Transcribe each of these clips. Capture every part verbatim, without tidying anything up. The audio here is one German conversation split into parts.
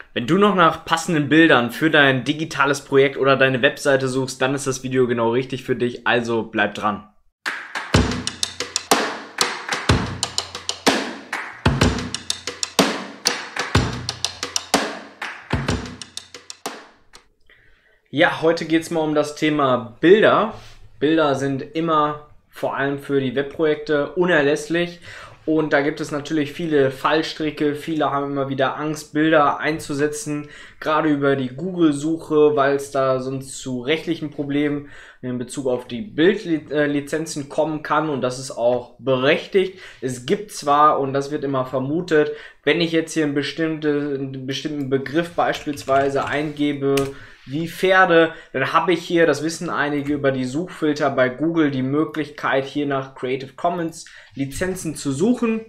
Wenn du noch nach passenden Bildern für dein digitales Projekt oder deine Webseite suchst, dann ist das Video genau richtig für dich, also bleib dran. Ja, heute geht es mal um das Thema Bilder. Bilder sind immer, vor allem für die Webprojekte, unerlässlich. Und da gibt es natürlich viele Fallstricke. Viele haben immer wieder Angst, Bilder einzusetzen, gerade über die Google-Suche, weil es da sonst zu rechtlichen Problemen in Bezug auf die Bildlizenzen kommen kann. Und das ist auch berechtigt. Es gibt zwar, und das wird immer vermutet, wenn ich jetzt hier einen, bestimmte, einen bestimmten Begriff beispielsweise eingebe, wie Pferde, dann habe ich hier, das wissen einige, über die Suchfilter bei Google die Möglichkeit, hier nach Creative Commons Lizenzen zu suchen.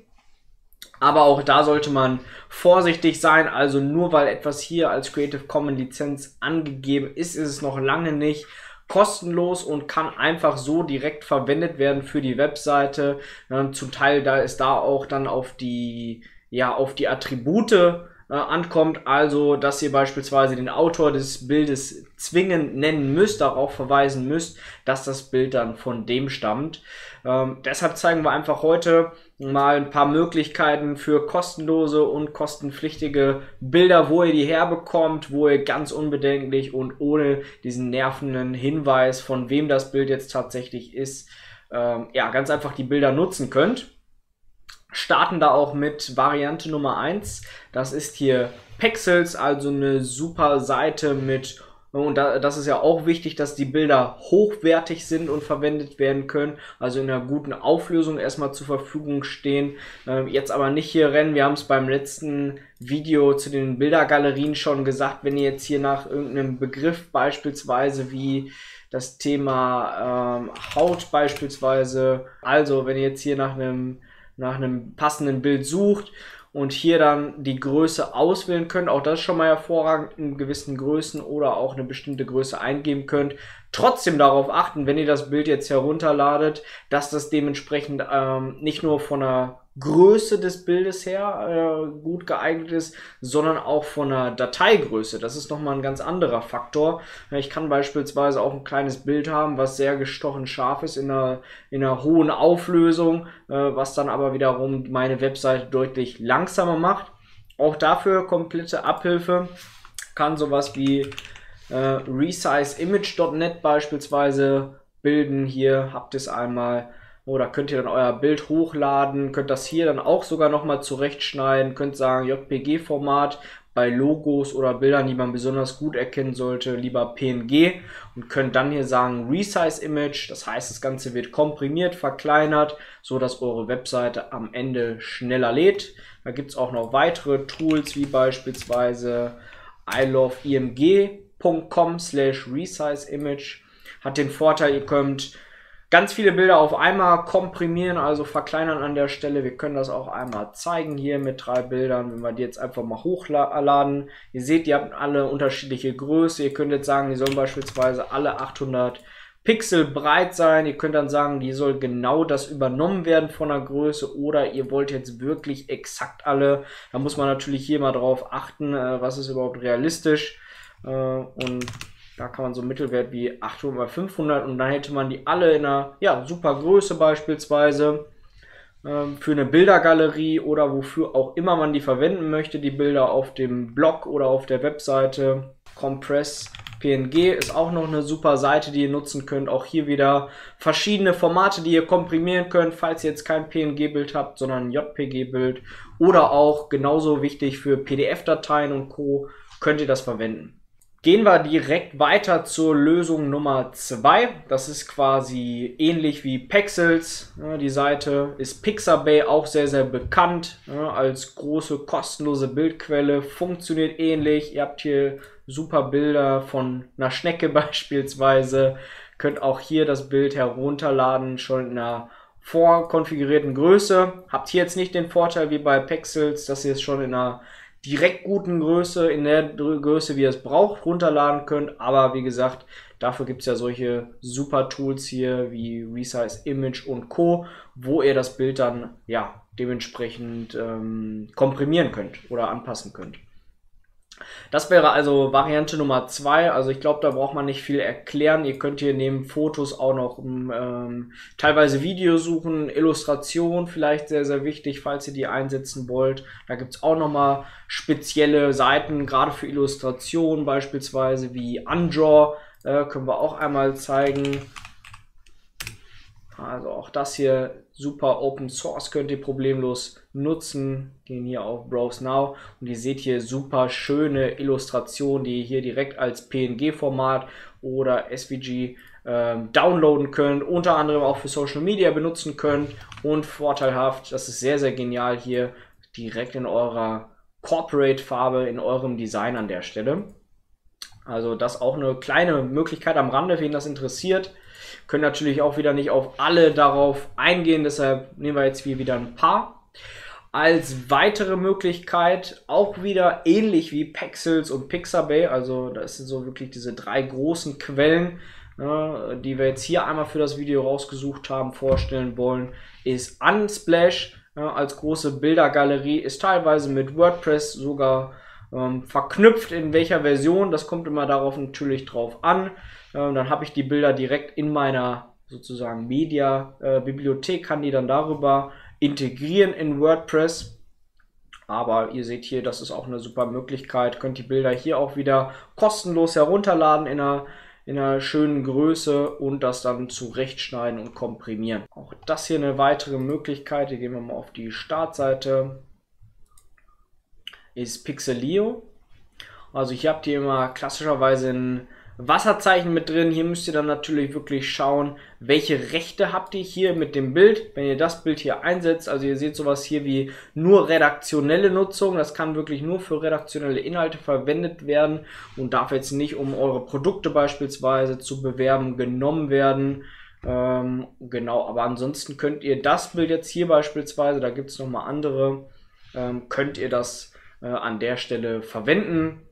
Aber auch da sollte man vorsichtig sein. Also nur weil etwas hier als Creative Commons Lizenz angegeben ist, ist es noch lange nicht kostenlos und kann einfach so direkt verwendet werden für die Webseite. Ähm, zum Teil da ist da auch dann auf die, ja, auf die Attribute ankommt, also dass ihr beispielsweise den Autor des Bildes zwingend nennen müsst, darauf verweisen müsst, dass das Bild dann von dem stammt. Ähm, deshalb zeigen wir einfach heute mal ein paar Möglichkeiten für kostenlose und kostenpflichtige Bilder, wo ihr die herbekommt, wo ihr ganz unbedenklich und ohne diesen nervenden Hinweis, von wem das Bild jetzt tatsächlich ist, ähm, ja, ganz einfach die Bilder nutzen könnt. Starten da auch mit Variante Nummer eins. Das ist hier Pexels, also eine super Seite mit, und das ist ja auch wichtig, dass die Bilder hochwertig sind und verwendet werden können, also in einer guten Auflösung erstmal zur Verfügung stehen. Jetzt aber nicht hier rennen, wir haben es beim letzten Video zu den Bildergalerien schon gesagt, wenn ihr jetzt hier nach irgendeinem Begriff beispielsweise wie das Thema ähm, Haut beispielsweise, also wenn ihr jetzt hier nach einem nach einem passenden Bild sucht und hier dann die Größe auswählen könnt, auch das ist schon mal hervorragend, in gewissen Größen oder auch eine bestimmte Größe eingeben könnt. Trotzdem darauf achten, wenn ihr das Bild jetzt herunterladet, dass das dementsprechend ähm, nicht nur von der Größe des Bildes her äh, gut geeignet ist, sondern auch von der Dateigröße. Das ist nochmal ein ganz anderer Faktor. Ich kann beispielsweise auch ein kleines Bild haben, was sehr gestochen scharf ist in einer, in einer hohen Auflösung, äh, was dann aber wiederum meine Webseite deutlich langsamer macht. Auch dafür komplette Abhilfe kann sowas wie äh, resizimage punkt net beispielsweise bilden. Hier habt ihr es einmal. Oder könnt ihr dann euer Bild hochladen, könnt das hier dann auch sogar nochmal zurechtschneiden, könnt sagen J P G-Format, bei Logos oder Bildern, die man besonders gut erkennen sollte, lieber P N G und könnt dann hier sagen Resize Image, das heißt, das Ganze wird komprimiert, verkleinert, so dass eure Webseite am Ende schneller lädt. Da gibt es auch noch weitere Tools, wie beispielsweise I love I M G punkt com slash resize image. Hat den Vorteil, ihr könnt ganz viele Bilder auf einmal komprimieren, also verkleinern an der Stelle. Wir können das auch einmal zeigen hier mit drei Bildern, wenn wir die jetzt einfach mal hochladen. Ihr seht, die haben alle unterschiedliche Größe. Ihr könnt jetzt sagen, die sollen beispielsweise alle achthundert Pixel breit sein. Ihr könnt dann sagen, die soll genau das übernommen werden von der Größe, oder ihr wollt jetzt wirklich exakt alle. Da muss man natürlich hier mal drauf achten, was ist überhaupt realistisch. Und da kann man so einen Mittelwert wie achthundert mal fünfhundert und dann hätte man die alle in einer ja, super Größe beispielsweise ähm, für eine Bildergalerie oder wofür auch immer man die verwenden möchte, die Bilder auf dem Blog oder auf der Webseite. Compress P N G ist auch noch eine super Seite, die ihr nutzen könnt. Auch hier wieder verschiedene Formate, die ihr komprimieren könnt, falls ihr jetzt kein P N G-Bild habt, sondern ein J P G-Bild. Oder auch genauso wichtig für P D F-Dateien und Co. könnt ihr das verwenden. Gehen wir direkt weiter zur Lösung Nummer zwei. Das ist quasi ähnlich wie Pexels. Die Seite ist Pixabay, auch sehr, sehr bekannt als große kostenlose Bildquelle. Funktioniert ähnlich. Ihr habt hier super Bilder von einer Schnecke beispielsweise. Könnt auch hier das Bild herunterladen, schon in einer vorkonfigurierten Größe. Habt hier jetzt nicht den Vorteil wie bei Pexels, dass ihr es schon in einer direkt guten Größe, in der Größe, wie ihr es braucht, runterladen könnt. Aber wie gesagt, dafür gibt es ja solche super Tools hier wie Resize Image und Co., wo ihr das Bild dann ja dementsprechend ähm, komprimieren könnt oder anpassen könnt. Das wäre also Variante Nummer zwei. Also ich glaube, da braucht man nicht viel erklären. Ihr könnt hier neben Fotos auch noch ähm, teilweise Videos suchen, Illustration vielleicht sehr, sehr wichtig, falls ihr die einsetzen wollt. Da gibt es auch nochmal spezielle Seiten, gerade für Illustrationen beispielsweise wie Undraw. Äh, können wir auch einmal zeigen. Also auch das hier super Open Source, könnt ihr problemlos nutzen. Gehen hier auf Browse Now und ihr seht hier super schöne Illustrationen, die ihr hier direkt als P N G-Format oder S V G ähm, downloaden könnt. Unter anderem auch für Social Media benutzen könnt. Und vorteilhaft, das ist sehr, sehr genial, hier direkt in eurer Corporate-Farbe, in eurem Design an der Stelle. Also das auch eine kleine Möglichkeit am Rande, wen das interessiert. Können natürlich auch wieder nicht auf alle darauf eingehen, deshalb nehmen wir jetzt hier wieder ein paar. Als weitere Möglichkeit auch wieder ähnlich wie Pexels und Pixabay, also das sind so wirklich diese drei großen Quellen, ne, die wir jetzt hier einmal für das Video rausgesucht haben, vorstellen wollen, ist Unsplash, ne, als große Bildergalerie, ist teilweise mit WordPress sogar ähm, verknüpft, in welcher Version, das kommt immer darauf natürlich drauf an. Ähm, dann habe ich die Bilder direkt in meiner sozusagen Media-Bibliothek, äh, kann die dann darüber integrieren in WordPress. Aber ihr seht hier, das ist auch eine super Möglichkeit. Könnt die Bilder hier auch wieder kostenlos herunterladen in einer, in einer schönen Größe und das dann zurechtschneiden und komprimieren. Auch das hier eine weitere Möglichkeit. Hier gehen wir mal auf die Startseite. Ist Pixelio. Also hier habt ihr immer klassischerweise ein Wasserzeichen mit drin. Hier müsst ihr dann natürlich wirklich schauen, welche Rechte habt ihr hier mit dem Bild. Wenn ihr das Bild hier einsetzt, also ihr seht sowas hier wie nur redaktionelle Nutzung. Das kann wirklich nur für redaktionelle Inhalte verwendet werden und darf jetzt nicht, um eure Produkte beispielsweise zu bewerben, genommen werden. Ähm, genau, aber ansonsten könnt ihr das Bild jetzt hier beispielsweise, da gibt es nochmal andere, ähm, könnt ihr das äh, an der Stelle verwenden.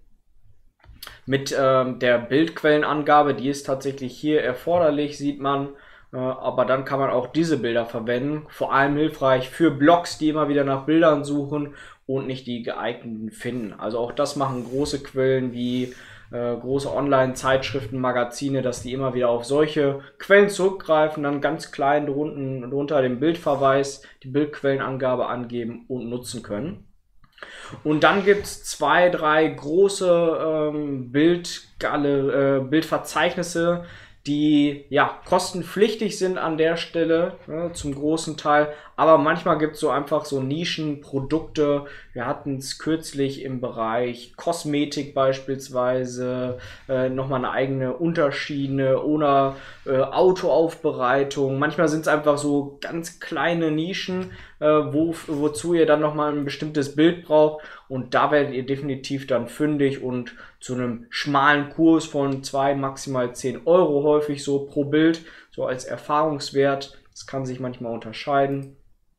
Mit ähm, der Bildquellenangabe, die ist tatsächlich hier erforderlich, sieht man. Äh, aber dann kann man auch diese Bilder verwenden. Vor allem hilfreich für Blogs, die immer wieder nach Bildern suchen und nicht die geeigneten finden. Also auch das machen große Quellen wie äh, große Online-Zeitschriften, Magazine, dass die immer wieder auf solche Quellen zurückgreifen, dann ganz klein drunten, drunter den Bildverweis, die Bildquellenangabe angeben und nutzen können. Und dann gibt es zwei, drei große ähm, Bildgaler äh, Bildverzeichnisse, die ja kostenpflichtig sind an der Stelle, ne, zum großen Teil. Aber manchmal gibt es so einfach so Nischenprodukte. Wir hatten es kürzlich im Bereich Kosmetik beispielsweise, äh, nochmal eine eigene Unterschiene oder äh, Autoaufbereitung. Manchmal sind es einfach so ganz kleine Nischen, äh, wo, wozu ihr dann nochmal ein bestimmtes Bild braucht. Und da werdet ihr definitiv dann fündig und zu einem schmalen Kurs von zwei, maximal zehn Euro häufig so pro Bild, so als Erfahrungswert. Das kann sich manchmal unterscheiden.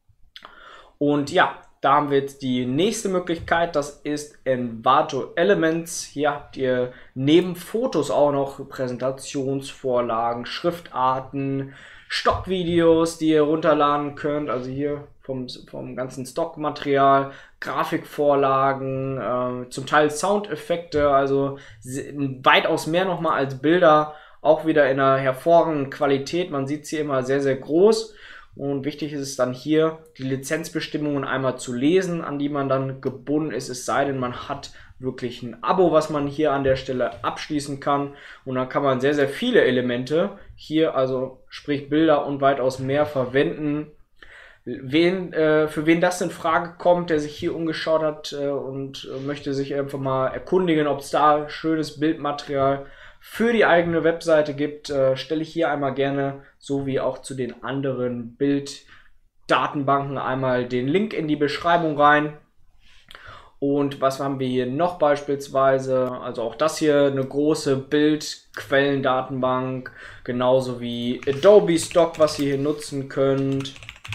Und ja, da haben wir jetzt die nächste Möglichkeit, das ist Envato Elements. Hier habt ihr neben Fotos auch noch Präsentationsvorlagen, Schriftarten, Stockvideos, die ihr runterladen könnt. Also hier vom, vom ganzen Stockmaterial, Grafikvorlagen, äh, zum Teil Soundeffekte, also weitaus mehr nochmal als Bilder, auch wieder in einer hervorragenden Qualität. Man sieht es hier immer sehr, sehr groß. Und wichtig ist es dann hier, die Lizenzbestimmungen einmal zu lesen, an die man dann gebunden ist, es sei denn, man hat wirklich ein Abo, was man hier an der Stelle abschließen kann. Und dann kann man sehr, sehr viele Elemente hier, also sprich Bilder und weitaus mehr verwenden. Wen, äh, für wen das in Frage kommt, der sich hier umgeschaut hat äh, und äh, möchte sich einfach mal erkundigen, ob es da schönes Bildmaterial für die eigene Webseite gibt, äh, stelle ich hier einmal gerne, so wie auch zu den anderen Bilddatenbanken, einmal den Link in die Beschreibung rein. Und was haben wir hier noch beispielsweise? Also auch das hier eine große Bildquellendatenbank, genauso wie Adobe Stock, was ihr hier nutzen könnt.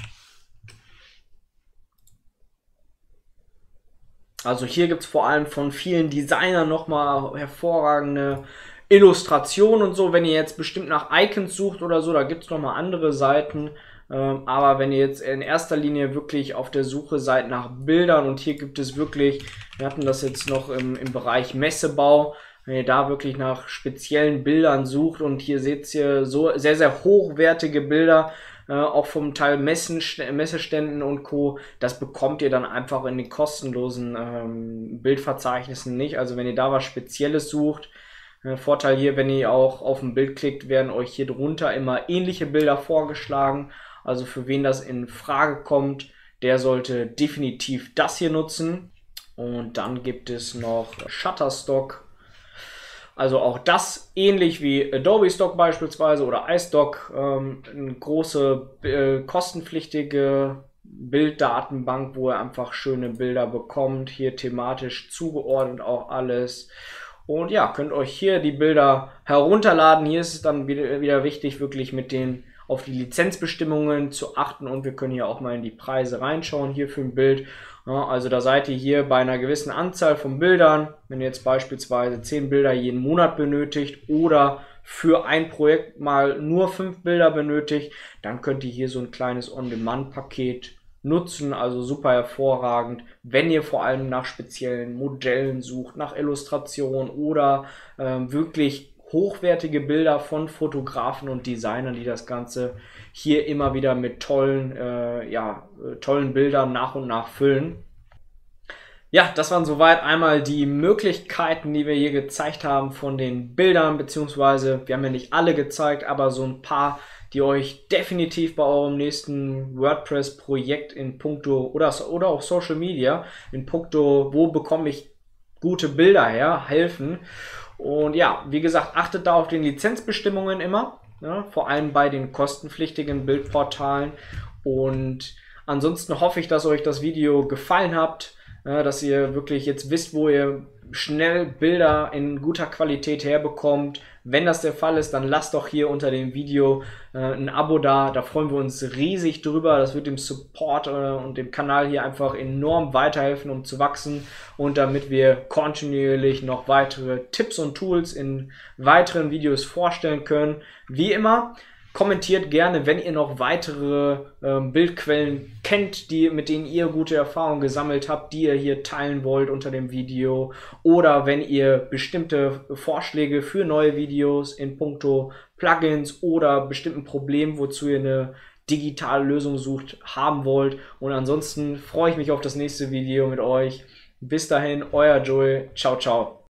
Also hier gibt es vor allem von vielen Designern nochmal hervorragende Illustrationen und so. Wenn ihr jetzt bestimmt nach Icons sucht oder so, da gibt es nochmal andere Seiten. Ähm, aber wenn ihr jetzt in erster Linie wirklich auf der Suche seid nach Bildern, und hier gibt es wirklich, wir hatten das jetzt noch im, im Bereich Messebau, wenn ihr da wirklich nach speziellen Bildern sucht, und hier seht ihr so sehr, sehr hochwertige Bilder, äh, auch vom Teil Messen, Messeständen und Co., das bekommt ihr dann einfach in den kostenlosen ähm, Bildverzeichnissen nicht. Also wenn ihr da was Spezielles sucht, äh, Vorteil hier, wenn ihr auch auf ein Bild klickt, werden euch hier drunter immer ähnliche Bilder vorgeschlagen. Also für wen das in Frage kommt, der sollte definitiv das hier nutzen. Und dann gibt es noch Shutterstock. Also auch das ähnlich wie Adobe Stock beispielsweise oder iStock, ähm, eine große äh, kostenpflichtige Bilddatenbank, wo ihr einfach schöne Bilder bekommt, hier thematisch zugeordnet auch alles. Und ja, könnt euch hier die Bilder herunterladen. Hier ist es dann wieder, wieder wichtig, wirklich mit den auf die Lizenzbestimmungen zu achten, und wir können hier auch mal in die Preise reinschauen hier für ein Bild. Ja, also da seid ihr hier bei einer gewissen Anzahl von Bildern, wenn ihr jetzt beispielsweise zehn Bilder jeden Monat benötigt oder für ein Projekt mal nur fünf Bilder benötigt, dann könnt ihr hier so ein kleines On-Demand-Paket nutzen, also super hervorragend, wenn ihr vor allem nach speziellen Modellen sucht, nach Illustration oder ähm, wirklich hochwertige Bilder von Fotografen und Designern, die das Ganze hier immer wieder mit tollen, äh, ja, tollen Bildern nach und nach füllen. Ja, das waren soweit einmal die Möglichkeiten, die wir hier gezeigt haben von den Bildern, beziehungsweise wir haben ja nicht alle gezeigt, aber so ein paar, die euch definitiv bei eurem nächsten WordPress-Projekt in puncto oder, oder auch Social Media in puncto, wo bekomme ich gute Bilder her, helfen. Und ja, wie gesagt, achtet da auf den Lizenzbestimmungen immer, ja, vor allem bei den kostenpflichtigen Bildportalen. Und ansonsten hoffe ich, dass euch das Video gefallen hat, ja, dass ihr wirklich jetzt wisst, wo ihr schnell Bilder in guter Qualität herbekommt. Wenn das der Fall ist, dann lasst doch hier unter dem Video äh, ein Abo da. Da freuen wir uns riesig drüber. Das wird dem Support äh, und dem Kanal hier einfach enorm weiterhelfen, um zu wachsen und damit wir kontinuierlich noch weitere Tipps und Tools in weiteren Videos vorstellen können. Wie immer, kommentiert gerne, wenn ihr noch weitere ähm, Bildquellen kennt, die, mit denen ihr gute Erfahrungen gesammelt habt, die ihr hier teilen wollt unter dem Video, oder wenn ihr bestimmte Vorschläge für neue Videos in puncto Plugins oder bestimmten Problemen, wozu ihr eine digitale Lösung sucht, haben wollt. Und ansonsten freue ich mich auf das nächste Video mit euch. Bis dahin, euer Joel. Ciao, ciao.